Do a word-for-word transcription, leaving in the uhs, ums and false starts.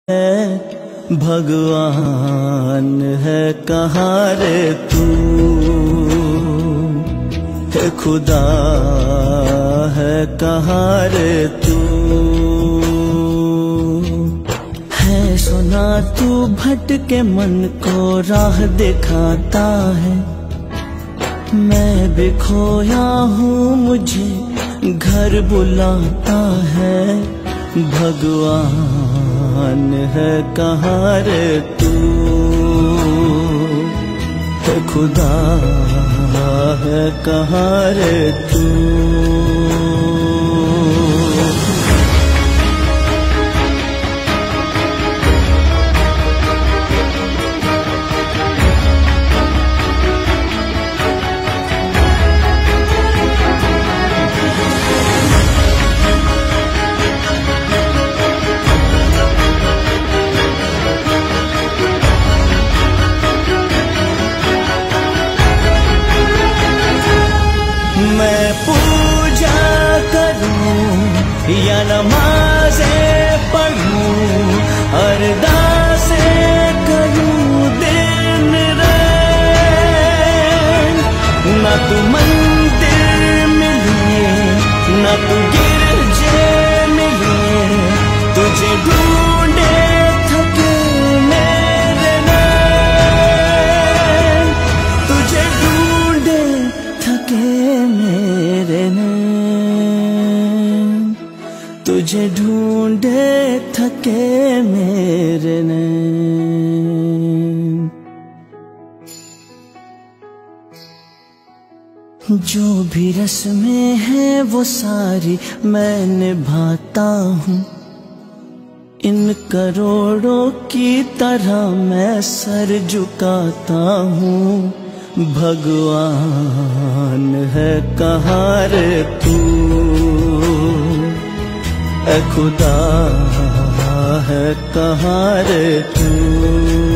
है भगवान है कहाँ रे तू, है खुदा है कहाँ रे तू। है सुना तू भटके मन को राह दिखाता है, मैं भी खोया हूँ मुझे घर बुलाता है। भगवान है कहाँ रे तू, है खुदा है कहाँ रे तू। मैं पूजा करूं या नमाज़ें पढ़ूं, अरदासें करूं दिन रात, ना तू मंदिर मिले ना तू गिरजे मिले, तुझे ढूंढे थके मेरे नैन, तुझे ढूंढे थके मेरे नैन, तुझे ढूंढे थके मेरे नैन। जो भी रस्में हैं वो सारी मैं निभाता हूँ, इन करोड़ों की तरह मैं सर झुकाता हूँ। भगवान है कहाँ रे तू, ऐ खुदा है कहाँ रे तू।